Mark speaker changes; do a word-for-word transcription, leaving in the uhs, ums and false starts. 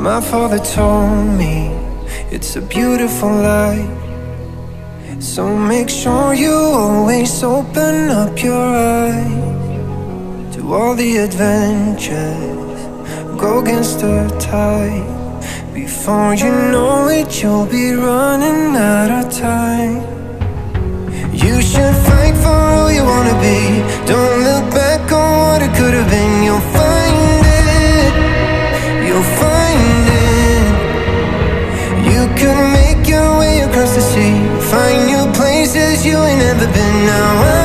Speaker 1: My father told me it's a beautiful life, so make sure you always open up your eyes to all the adventures, go against the tide. Before you know it, you'll be running out of time. You should fight for who you wanna be. Don't look back on what it could have been. You'll find it, you'll find it. You could make your way across the sea, find new places you ain't never been. Now I